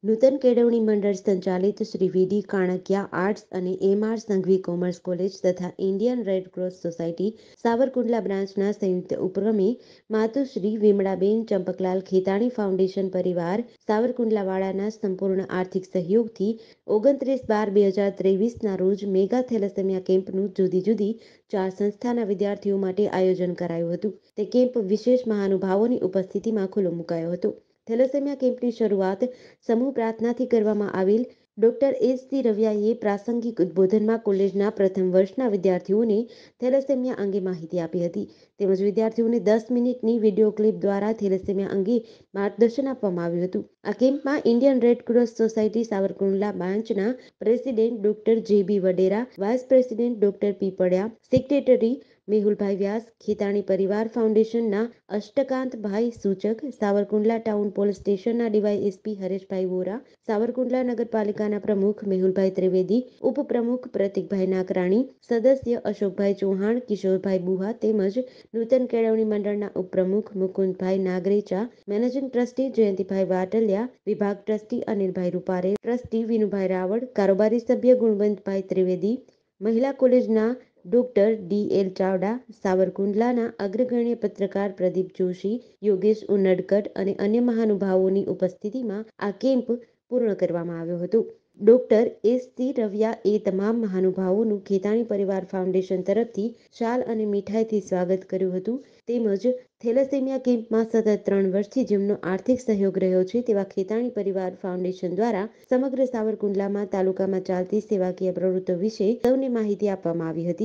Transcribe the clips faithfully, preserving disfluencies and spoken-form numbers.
નૂતન કેળવણી મંડળ સંચાલિત શ્રી વીડી કાણકિયા આર્ટ્સ અને એમઆર સંઘવી કોમર્સ કોલેજ તથા Indian red cross society Savarkundla બ્રાન્ચના સંયુક્ત ઉપક્રમે માતુશ્રી વિમળાબેન ચંપકલાલ ખેતાણી ફાઉન્ડેશન પરિવાર સાવરકુંડલાવાળાના સંપૂર્ણ આર્થિક સહયોગથી ઓગણત્રીસ બાર બે હજાર ત્રેવીસના રોજ મેગા થેલેસેમિયા કેમ્પનું જુદી જુદી ચાર સંસ્થાના વિદ્યાર્થીઓ માટે આયોજન કરાયું હતું. તે કેમ્પ વિશેષ મહાનુભાવોની ઉપસ્થિતિમાં ખુલ્લો મુકાયો હતો. થેલેસેમિયા કેમ્પની શરૂઆત સમૂહ પ્રાર્થનાથી કરવામાં આવેલ. ડોક્ટર એસ સી રવિયાએ પ્રાસંગિક ઉદ્બોધનમાં કોલેજના પ્રથમ વર્ષના વિદ્યાર્થીઓને થેલેસેમિયા અંગે માહિતી આપી હતી. તેમજ વિદ્યાર્થીઓને દસ મિનિટની વિડીયો ક્લિપ દ્વારા થેલેસેમિયા અંગે માર્ગદર્શન આપવામાં આવ્યું હતું. આ કેમ્પમાં Indian red cross society Savarkundla બ્રાન્ચના president doctor J B Vadera, vice president doctor P Padya, secretary Mehulbhai Vyas, Khetani પરિવાર ફાઉન્ડેશનના અષ્ટકાંતભાઈ સૂચક, સાવરકુંડલા ટાઉન પોલીસ સ્ટેશનના ડીવાયએસપી હરેશભાઈ વોરા, સાવરકુંડલા નગરપાલિકાના પ્રમુખ મેહુલભાઈ ત્રિવેદી, ઉપપ્રમુખ પ્રતિકભાઈ નાકરાણી, સદસ્ય અશોકભાઈ ચૌહાણ, કિશોરભાઈ બુહા તેમજ નૂતન કેળવણી મંડળના ઉપપ્રમુખ મુકુંદભાઈ નાગરેચા, મેનેજિંગ ટ્રસ્ટી જયંતિભાઈ વાટલિયા, વિભાગ ટ્રસ્ટી અનિલભાઈ રૂપારે, ટ્રસ્ટી વિનુભાઈ રાવળ, કારોબારી સભ્ય ગુણવંતભાઈ ત્રિવેદી, મહિલા કોલેજના ડોક્ટર ડી એલ ચાવડા, સાવરકુંડલાના અગ્રગણ્ય પત્રકાર પ્રદીપ જોશી, યોગેશ ઉનડકટ અને અન્ય મહાનુભાવોની ઉપસ્થિતિમાં આ કેમ્પ પૂર્ણ કરવામાં આવ્યો હતો. ડોક્ટર એસ સી રવિયા એ તમામ મહાનુભાવોનું ખેતાણી પરિવાર ફાઉન્ડેશન તરફથી શાલ અને મીઠાઈથી સ્વાગત કર્યું હતું. તેમજ થેલેસેમિયા કેમ્પમાં સતત ત્રણ વર્ષથી જેમનો આર્થિક સહયોગ રહ્યો છે તેવા ખેતાણી પરિવાર ફાઉન્ડેશન દ્વારા સમગ્ર સાવરકુંડલામાં તાલુકામાં ચાલતી સેવાકીય પ્રવૃત્તિઓ વિશે સૌને માહિતી આપવામાં આવી હતી.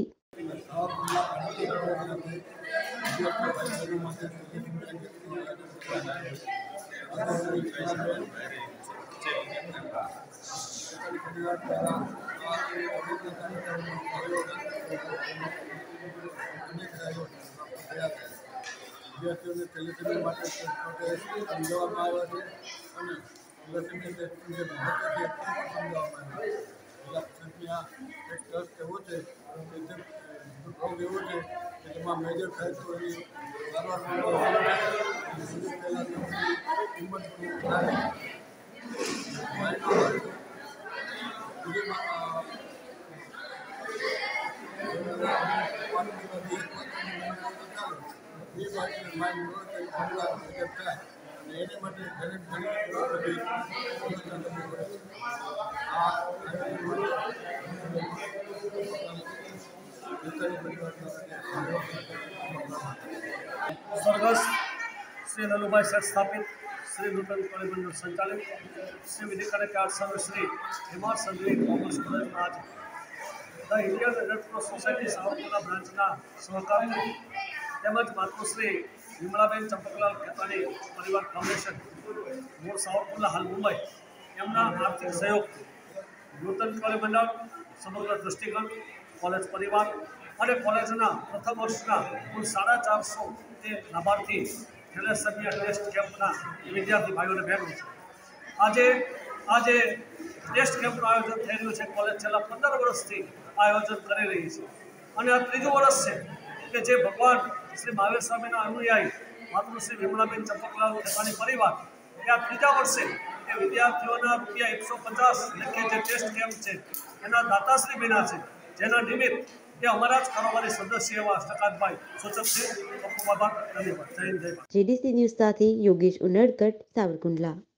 વિદ્યાર્થીઓને થેલેસેમિયા માટે સમજાવવામાં આવ્યા છે અને થેલેસેમિયા ટેસ્ટનું જે મહત્વ છે તે પણ સમજાવવામાં આવ્યું છે. થેલેસેમિયા એક ટ્રસ્ટ એવો છે કે જે રોગ એવો છે કે જેમાં મેજર થાય તો એની એની માટે ઘણી ઘણી સ્વર્ગસ્થ શ્રી નનુભાઈ શેઠ સ્થાપિત શ્રી નૂતન કેળવણી મંડળ સંચાલિત શ્રી વિધિ Kankiya arts Shri MR Sanghvi commerce કોલેજના આજ the Indian red cross society Savarkundla બ્રાન્ચના સહકારથી તેમજ માતૃશ્રી વિમળાબેન ચંપકલાલ ખેતાણી પરિવાર ફાઉન્ડેશન મૂળ સાવરકુંડલા હાલ મુંબઈ એમના આર્થિક સહયોગથી નૂતન કેળવણી મંડળ, સમગ્ર દૃષ્ટિગણ, કોલેજ પરિવાર અને કોલેજના પ્રથમ વર્ષના કુલ સાડા ચારસો તે લાભાર્થી થેલેસેમિયા ટેસ્ટ કેમ્પના વિદ્યાર્થી ભાઈઓને બહેનો છે. આજે આજે ટેસ્ટ કેમ્પનું આયોજન થઈ રહ્યું છે. કોલેજ છેલ્લા પંદર વર્ષથી આયોજન કરી રહી છે અને આ ત્રીજું વર્ષ છે કે જે ભગવાન શ્રી મહાવીર સ્વામીના અનુયાયી માતૃશ્રી વિમળાબેન ચંપકલાલ ખેતાણી પરિવાર એ આ ત્રીજા વર્ષે એ વિદ્યાર્થીઓના રૂપિયા એકસો પચાસ લેખે જે ટેસ્ટ કેમ્પ છે એના દાતાશ્રી બન્યા છે, જેના નિમિત્ત એ અમારા જ કારોબારી સદસ્ય એવા અષ્ટકાંતભાઈ સૂચક છે. ખૂબ ખૂબ આભાર. ધન્યવાદ. જય હિન્દ, જય ભારત. જેડીસી ન્યૂઝ સાથે યોગેશ ઉનડકટ, સાવરકુંડલા.